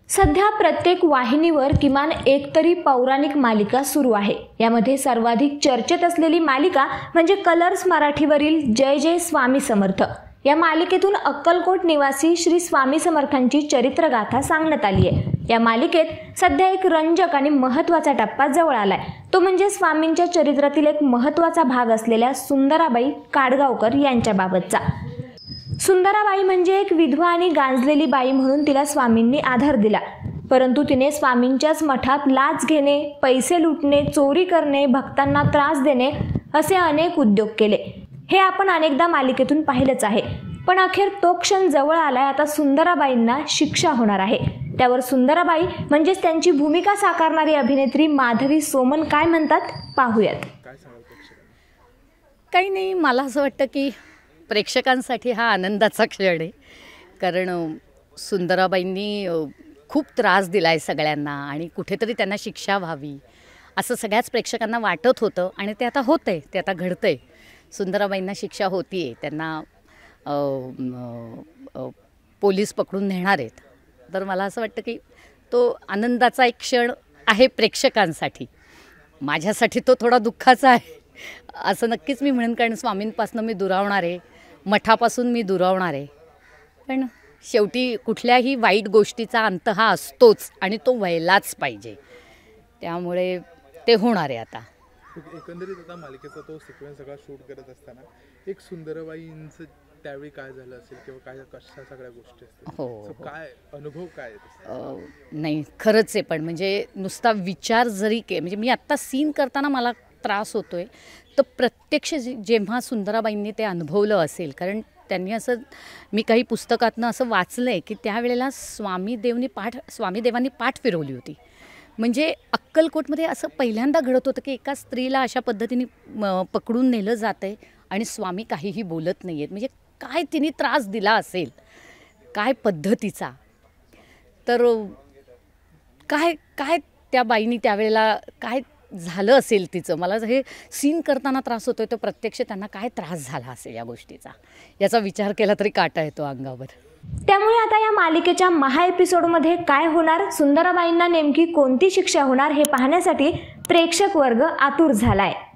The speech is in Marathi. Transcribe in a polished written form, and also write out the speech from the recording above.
सध्या प्रत्येक वाहिनीवर किमान एक तरी पौराणिक मालिका सुरू आहे। यामध्ये सर्वाधिक चर्चेत असलेली मालिका म्हणजे कलर्स मराठीवरील जय जय स्वामी समर्थ। या मालिकेतून अक्कलकोट निवासी श्री स्वामी समर्थांची चरित्रगाथा सांगण्यात आली आहे। या मालिकेत सध्या एक रंजक आणि महत्त्वाचा टप्पा जवळ आलाय, तो म्हणजे स्वामींच्या चरित्रातील एक महत्त्वाचा भाग असलेल्या सुंदराबाई काडगावकर यांच्याबाबतचा। सुंदराबाई म्हणजे एक विधवा आणि गांजलेली बाई म्हणून तिला स्वामींनी आधार दिला, परंतु तिने स्वामींच्याच मठात लाच घेणे, पैसे लुटणे, चोरी करणे, भक्तांना त्रास देणे असे अनेक उद्योग केले। हे आपण अनेकदा मालिकेतून पाहिलेच आहे, पण अखेर तो क्षण जवळ आलाय। आता सुंदराबाईंना शिक्षा होणार आहे। त्यावर सुंदराबाई म्हणजेच त्यांची भूमिका साकारणारी अभिनेत्री माधवी सोमन काय म्हणतात पाहूयात। काही नाही, मला असं वाटतं की प्रेक्षकांसाठी हा आनंदाचा क्षण आहे, कारण सुंदराबाईंनी खूप त्रास दिला आहे सगळ्यांना आणि कुठेतरी त्यांना शिक्षा व्हावी असं सगळ्याच प्रेक्षकांना वाटत होतं आणि ते आता होतं आहे, ते आता घडतं आहे। सुंदराबाईंना शिक्षा होती आहे, त्यांना पोलीस पकडून नेणार आहेत। तर मला असं वाटतं की तो आनंदाचा एक क्षण आहे प्रेक्षकांसाठी। माझ्यासाठी तो थोडा दुःखाचा आहे असं नक्कीच मी म्हणेन, कारण स्वामींपासून मी दुरावणार आहे, मठापासून मी दुरावणार आहे। पण शेवटी कुठल्याही वाईट गोष्टीचा अंत हा असतोच आणि तो व्हायलाच पाहिजे, त्यामुळे ते होणार आहे। आता एकंदरीत आता मालिकेचा तो सिक्वेन्स सगळा शूट करत असताना एक सुंदराबाईंचं त्यावेळी काय झालं असेल किंवा काय कशा सगळ्या गोष्टी असतील, हो, काय अनुभव काय नाही खरंच आहे। पण म्हणजे नुसता विचार जरी म्हणजे मी आत्ता सीन करताना मला त्रास होतोय, तर प्रत्यक्ष जेव्हा सुंदराबाईंनी ते अनुभवलं असेल, कारण त्यांनी असं मी काही पुस्तकातनं असं वाचलं आहे की त्यावेळेला स्वामीदेवांनी पाठ फिरवली होती। म्हणजे अक्कलकोटमध्ये असं पहिल्यांदा घडत होतं की एका स्त्रीला अशा पद्धतीने पकडून नेलं जातं आहे आणि स्वामी काहीही बोलत नाही आहेत। म्हणजे काय तिने त्रास दिला असेल, काय पद्धतीचा, तर काय काय त्या बाईनी त्यावेळेला काय झालं असेल तिचं। मला हे सीन करताना त्रास होतोय, तर प्रत्यक्ष त्यांना काय त्रास झाला असेल या गोष्टीचा, याचा विचार केला तरी काटा येतो अंगावर। त्यामुळे आता या मालिकेच्या महा एपिसोडमध्ये काय होणार, सुंदराबाईंना नेमकी कोणती शिक्षा होणार हे पाहण्यासाठी प्रेक्षक वर्ग आतुर झालाय।